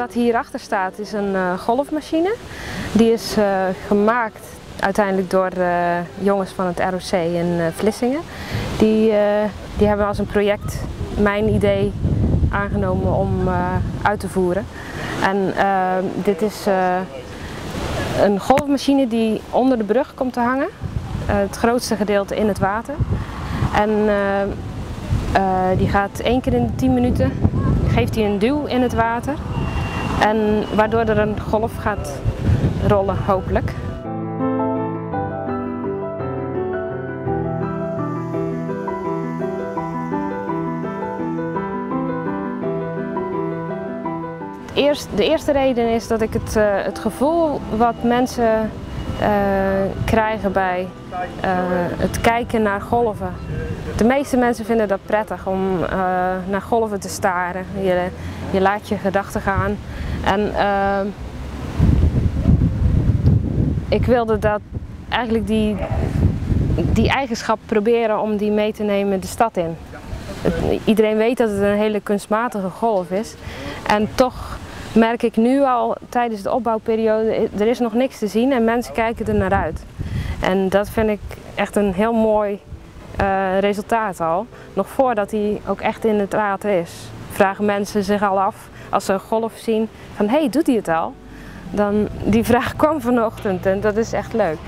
wat hierachter staat is een golfmachine. Die is gemaakt uiteindelijk door jongens van het ROC in Vlissingen. Die hebben als een project mijn idee aangenomen om uit te voeren. En dit is een golfmachine die onder de brug komt te hangen. Het grootste gedeelte in het water. En die gaat 1 keer in de 10 minuten, geeft hij een duw in het water. En waardoor er een golf gaat rollen, hopelijk. De eerste reden is dat ik het gevoel wat mensen krijgen bij het kijken naar golven. De meeste mensen vinden dat prettig om naar golven te staren. Je laat je gedachten gaan. En ik wilde dat eigenlijk die eigenschap proberen om die mee te nemen de stad in. Iedereen weet dat het een hele kunstmatige golf is. En toch merk ik nu al tijdens de opbouwperiode, er is nog niks te zien en mensen kijken er naar uit. En dat vind ik echt een heel mooi resultaat al. Nog voordat hij ook echt in het water is, vragen mensen zich al af, als ze een golf zien, van hey, doet hij het al? Dan, die vraag kwam vanochtend en dat is echt leuk.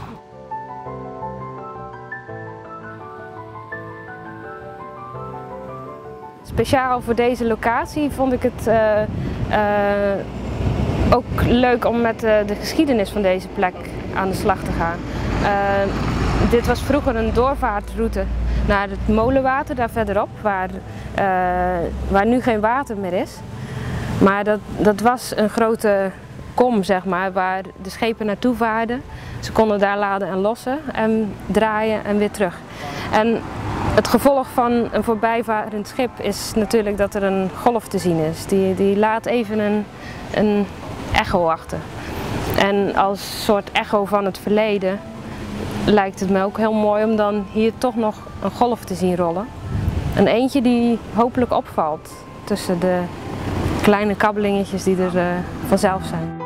Speciaal voor deze locatie vond ik het ook leuk om met de geschiedenis van deze plek aan de slag te gaan. Dit was vroeger een doorvaartroute naar het molenwater, daar verderop, waar nu geen water meer is. Maar dat was een grote kom, zeg maar, waar de schepen naartoe vaarden. Ze konden daar laden en lossen en draaien en weer terug. En het gevolg van een voorbijvarend schip is natuurlijk dat er een golf te zien is. Die laat even een echo achter. En als soort echo van het verleden lijkt het me ook heel mooi om dan hier toch nog een golf te zien rollen. Een eentje die hopelijk opvalt tussen de kleine kabbelingetjes die er vanzelf zijn.